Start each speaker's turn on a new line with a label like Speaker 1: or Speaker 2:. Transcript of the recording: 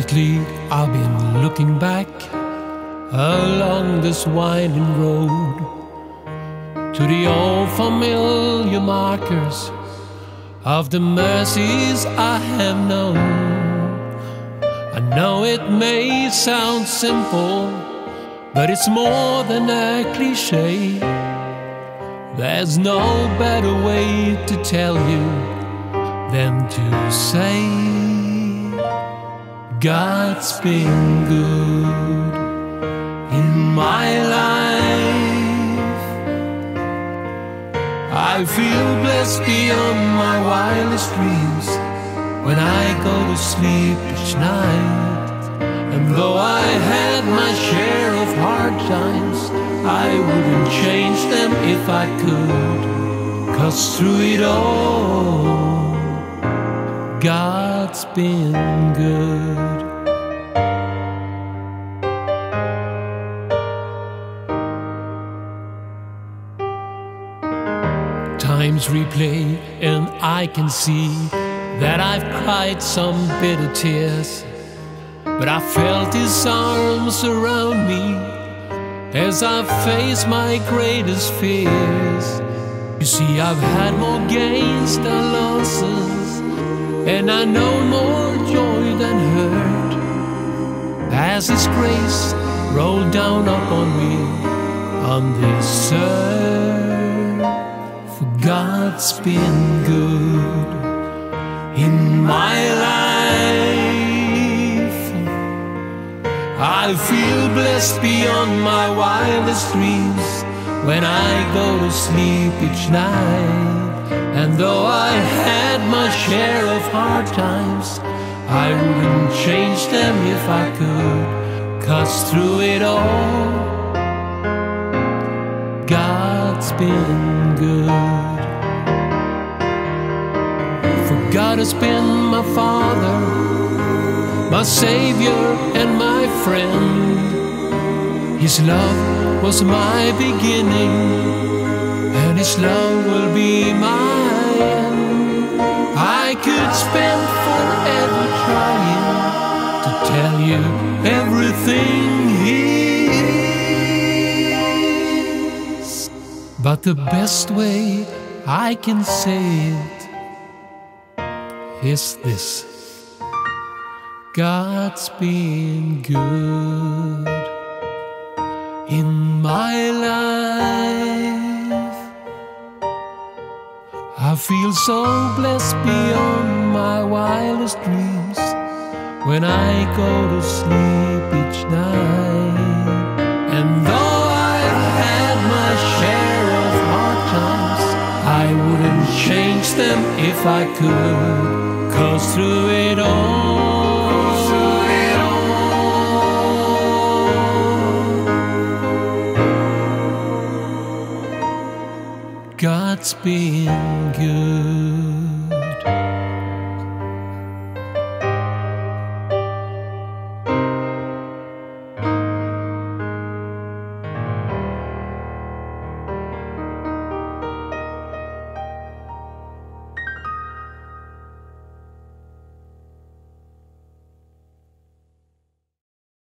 Speaker 1: Lately I've been looking back along this winding road to the old familiar markers of the mercies I have known. I know it may sound simple, but it's more than a cliche. There's no better way to tell you than to say God's been good in my life. I feel blessed beyond my wildest dreams when I go to sleep each night. And though I had my share of hard times, I wouldn't change them if I could, 'cause through it all God's been good. Times replay and I can see that I've cried some bitter tears, but I felt His arms around me as I faced my greatest fears. You see, I've had more gains than losses, and I know more joy than hurt, as His grace rolled down upon me on this earth. For God's been good in my life. I feel blessed beyond my wildest dreams when I go to sleep each night. And though I had my share of hard times, I wouldn't change them if I could, 'cause through it all God's been good. For God has been my Father, my Savior and my friend. His love was my beginning, and His love will be my end. I could spend forever trying to tell you everything He is, but the best way I can say it is this: God's been good in my life. I feel so blessed beyond my wildest dreams when I go to sleep each night. And though I've had my share of hard times, I wouldn't change them if I could, 'cause through it all God's been good.